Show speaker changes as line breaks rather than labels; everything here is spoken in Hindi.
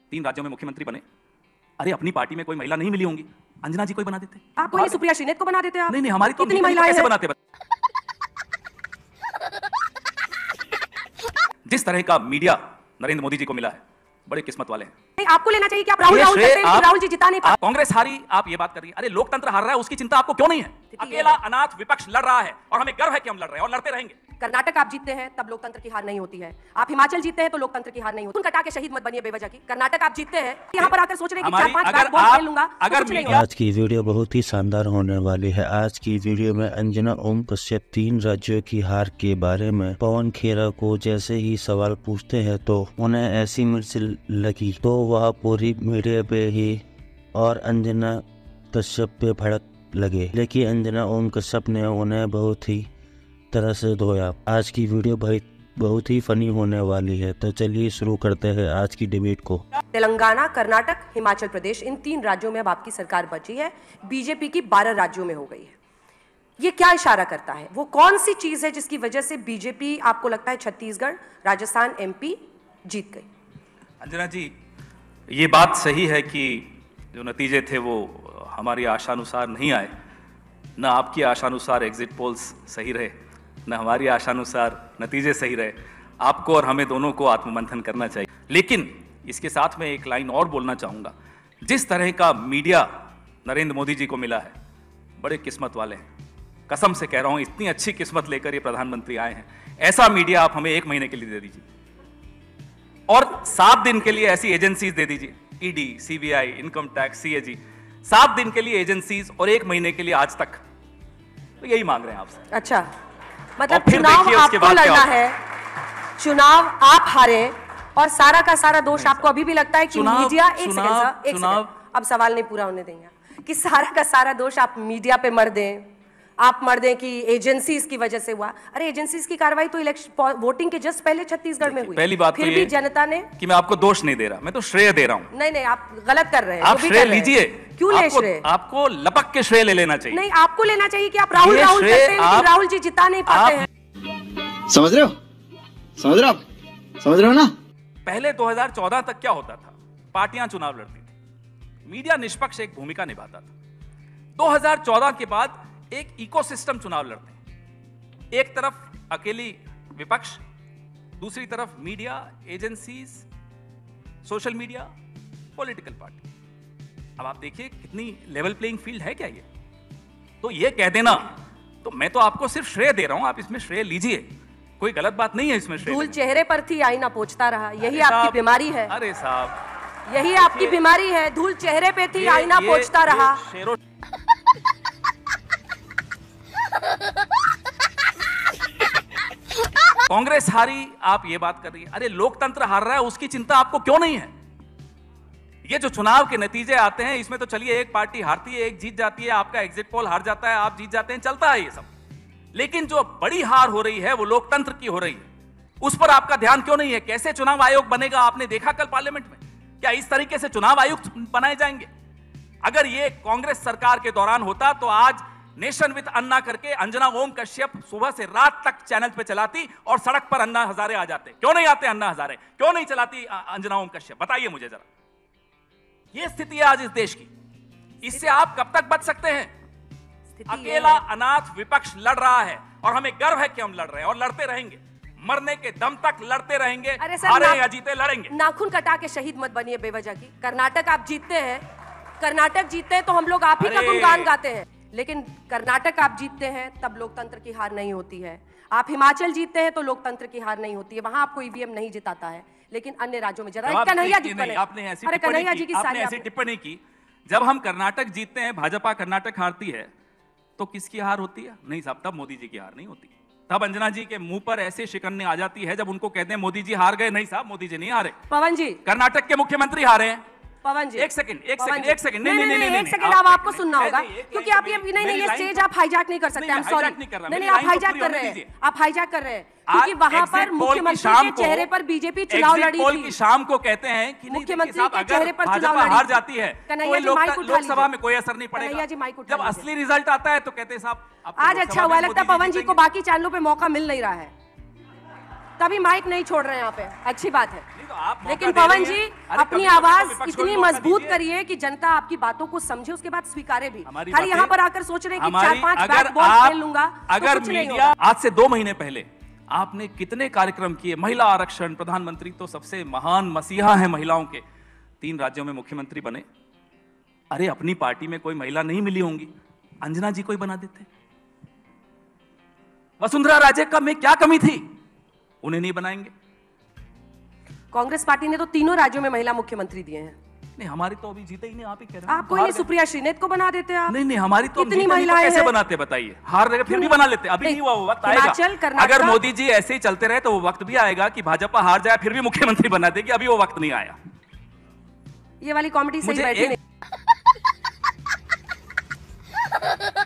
3 राज्यों में मुख्यमंत्री बने। अरे अपनी पार्टी में कोई महिला नहीं मिली होंगी, अंजना जी को ही बना देते।
आप कोई सुप्रिया श्रीनेत को बना देते आप?
नहीं, हमारी तो
कितनी महिलाएं
कैसे
हैं?
बनाते? जिस तरह का मीडिया नरेंद्र मोदी जी को मिला है, बड़े किस्मत वाले हैं।
नहीं, आपको लेना चाहिए कि आप राहुल करते हैं, राहुल जी जिता नहीं पाते।
कांग्रेस हारी, आप ये बात कर रही है। अरे लोकतंत्र हार रहा है, उसकी चिंता आपको क्यों नहीं है? अकेला अनाथ विपक्ष लड़ रहा है और हमें गर्व है कि हम लड़ रहे हैं और लड़ते रहेंगे।
कर्नाटक आप जीतते हैं तब लोकतंत्र की हार नहीं होती है। आप हिमाचल जीतते हैं तो लोकतंत्र की हार नहीं होती। कटा के शहीद मत बनिए बेवजह की। कर्नाटक आप जीतते हैं, यहाँ पर आकर सोच रहे हैं कि 4-5 बार वोट ले लूंगा।
आज की वीडियो बहुत ही शानदार होने वाली है। आज की वीडियो में अंजना ओम कश्यप 3 राज्यों की हार के बारे में पवन खेरा को जैसे ही सवाल पूछते हैं तो उन्हें ऐसी मिर्च लगी तो वह पूरी मीडिया पे ही और अंजना कश्यप पे भड़क लगे, लेकिन अंजना ओम कश्यप ने उन्हें बहुत ही तरह से धोया। आज की वीडियो बहुत ही फनी होने वाली है, तो चलिए शुरू करते हैं आज की डिबेट को।
तेलंगाना, कर्नाटक, हिमाचल प्रदेश, इन 3 राज्यों में अब आपकी सरकार बची है। बीजेपी की 12 राज्यों में हो गई है। ये क्या इशारा करता है? वो कौन सी चीज है जिसकी वजह से बीजेपी आपको लगता है छत्तीसगढ़, राजस्थान, एमपी जीत गई?
अंजना जी, ये बात सही है कि जो नतीजे थे वो हमारी आशानुसार नहीं आए। न आपकी आशानुसार एग्जिट पोल्स सही रहे, न हमारी आशानुसार नतीजे सही रहे। आपको और हमें दोनों को आत्ममंथन करना चाहिए। लेकिन इसके साथ में एक लाइन और बोलना चाहूँगा। जिस तरह का मीडिया नरेंद्र मोदी जी को मिला है, बड़े किस्मत वाले हैं। कसम से कह रहा हूँ, इतनी अच्छी किस्मत लेकर ये प्रधानमंत्री आए हैं। ऐसा मीडिया आप हमें 1 महीने के लिए दे दीजिए और 7 दिन के लिए ऐसी एजेंसीज दे दीजिए, ED, CBI, income tax, CAG, 7 दिन के लिए एजेंसीज और 1 महीने के लिए आज तक। तो यही मांग रहे हैं आपसे।
अच्छा, मतलब चुनाव आपको लड़ना है, चुनाव आप हारे और सारा का सारा दोष आपको अभी भी लगता है कि मीडिया। एक सेकंड, अब सवाल नहीं पूरा होने देंगे कि सारा का सारा दोष आप मीडिया पे मर दें, आप मर दें कि एजेंसीज की वजह से हुआ। अरे एजेंसीज की कार्रवाई तो इलेक्शन वोटिंग के जस्ट पहले छत्तीसगढ़ में हुई।
पहली बात
फिर भी जनता ने
कि मैं आपको दोष नहीं दे रहा, मैं तो श्रेय दे रहा हूं।
नहीं, आप गलत कर रहे हैं।
आप श्रेय लीजिए।
क्यों ले श्रेय?
आपको लपक के श्रेय ले लेना चाहिए।
नहीं, आपको लेना चाहिए कि आप राहुल करते हैं, लेकिन राहुल जी जिता नहीं पाते हैं।
समझ रहे हो ना?
पहले 2014 तक क्या होता था? पार्टियां चुनाव लड़ती थी, मीडिया निष्पक्ष एक भूमिका निभाता था। 2014 के बाद एक इकोसिस्टम चुनाव लड़ते हैं। एक तरफ अकेली विपक्ष, दूसरी तरफ media, agencies, social media, political party. अब आप देखिए कितनी लेवल प्लेइंग फील्ड है क्या ये? तो ये कह देना, तो मैं तो आपको सिर्फ श्रेय दे रहा हूं, आप इसमें श्रेय लीजिए, कोई गलत बात नहीं है इसमें। श्रेय
धूल चेहरे पर थी, आईना पोंछता रहा, यही आपकी बीमारी है।
अरे साहब,
यही आपकी बीमारी है। धूल चेहरे पे थी, आईना पोंछता रहा।
कांग्रेस हारी, आप ये बात कर रही है। अरे लोकतंत्र हार रहा है, उसकी चिंता आपको क्यों नहीं है? ये जो चुनाव के नतीजे आते हैं, इसमें तो चलिए एक पार्टी हारती है, एक जीत जाती है, आपका एग्जिट पोल हार जाता है, आप जीत जाते हैं, चलता है ये सब। लेकिन जो बड़ी हार हो रही है वो लोकतंत्र की हो रही है। उस पर आपका ध्यान क्यों नहीं है? कैसे चुनाव आयोग बनेगा आपने देखा कल पार्लियामेंट में? क्या इस तरीके से चुनाव आयुक्त बनाए जाएंगे? अगर ये कांग्रेस सरकार के दौरान होता तो आज नेशन विद अन्ना करके अंजना ओम कश्यप सुबह से रात तक चैनल पे चलाती और सड़क पर अन्ना हजारे आ जाते। क्यों नहीं आते अन्ना हजारे? क्यों नहीं चलाती अंजना ओम कश्यप? बताइए मुझे जरा। ये स्थिति है आज इस देश की। इससे आप कब तक बच सकते हैं? अकेला अनाथ विपक्ष लड़ रहा है और हमें गर्व है कि हम लड़ रहे हैं और लड़ते रहेंगे, मरने के दम तक लड़ते रहेंगे। हारे या जीते लड़ेंगे।
नाखून कटा के शहीद मत बनिए बेवजह की। कर्नाटक आप जीतते हैं, कर्नाटक जीतते हैं तो हम लोग आप ही का गुणगान गाते हैं, लेकिन कर्नाटक आप जीतते हैं तब लोकतंत्र की हार नहीं होती है। आप हिमाचल जीतते हैं तो लोकतंत्र की हार नहीं होती है, वहां आपको ईवीएम नहीं जिताता है। लेकिन अन्य राज्यों में जरा कन्हैया जी
आपने ऐसी टिप्पणी की, जब हम कर्नाटक जीतते हैं, भाजपा कर्नाटक हारती है, तो किसकी हार होती है? नहीं साहब, तब मोदी जी की हार नहीं होती। तब अंजना जी के मुंह पर ऐसे शिकन्ने आ जाती है जब उनको कहते हैं मोदी जी हार गए। नहीं साहब, मोदी जी नहीं हारे।
पवन जी,
कर्नाटक के मुख्यमंत्री हारे हैं।
पवन जी,
एक सेकंड नहीं,
एक सेकंड आप आपको सुनना होगा, क्योंकि आप ये स्टेज आप हाईजैक नहीं कर सकते। आई एम सॉरी, नहीं आप हाईजैक कर रहे हैं, आप हाईजैक कर रहे हैं, क्योंकि वहां पर मुख्यमंत्री के चेहरे पर बीजेपी चुनाव लड़ी थी।
शाम को कहते हैं कि
मुख्यमंत्री के चेहरे पर चुनाव
हार जाती है तो लोकसभा में कोई असर नहीं पड़ेगा। जब असली रिजल्ट आता है तो कहते हैं साहब
आज अच्छा हुआ। लगता है पवन जी को बाकी चैनलों पे मौका मिल नहीं रहा है। तभी माइक नहीं छोड़ रहे हैं यहाँ पे, अच्छी बात है।
तो
लेकिन पवन जी अपनी आवाज इतनी मजबूत करिए कि जनता आपकी बातों को समझे, उसके बाद स्वीकारे भी। खाली यहाँ पर आकर सोच रहे हैं कि 4-5 बैट बॉल खेल लूंगा,
अगर मीडिया आज से 2 महीने पहले आपने कितने कार्यक्रम किए, महिला आरक्षण, प्रधानमंत्री तो सबसे महान मसीहा है महिलाओं के, 3 राज्यों में मुख्यमंत्री बने। अरे अपनी पार्टी में कोई महिला नहीं मिली होंगी, अंजना जी को ही बना देते। वसुंधरा राजे का में क्या कमी थी, उन्हें नहीं बनाएंगे।
कांग्रेस पार्टी ने तो 3 राज्यों में महिला मुख्यमंत्री दिए हैं।
नहीं हमारी तो अभी जीते ही नहीं, आप ही कह रहे हैं।
आप कोई नहीं, सुप्रिया श्रीनेत को बना देते आप।
नहीं हमारी तो
इतनी महिलाएं
कैसे बनाते बताइए, हार रहे फिर भी बना लेते। अभी नहीं हुआ, वो वक्त आएगा। अगर मोदी जी ऐसे ही चलते रहे तो वो वक्त भी आएगा कि भाजपा हार जाए फिर भी मुख्यमंत्री बना देगी। अभी वो वक्त नहीं आया।
ये वाली कॉमेडी सही बैठी नहीं।